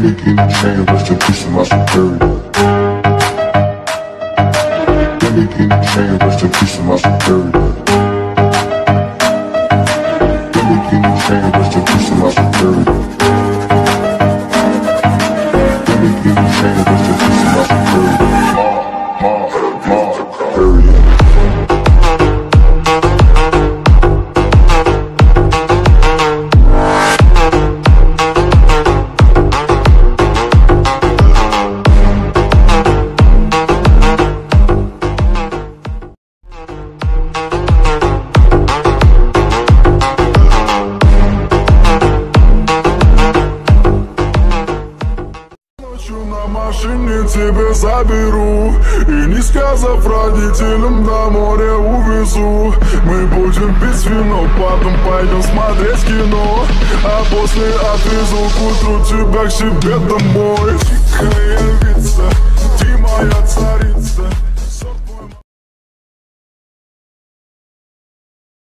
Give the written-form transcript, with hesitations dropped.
in the chain, rest in peace to my superior. Let me in the chain, rest in peace to my superior. Let me in the chain, rest in peace to my superior. Let me in the chain, rest in peace to my superior. Superior. На машине тебя заберу и, не сказав родителям, до моря увезу. Мы будем пить вино, потом пойдем смотреть кино, а после отвезу к утру тебя к себе домой. Тихая львица, ты моя царица.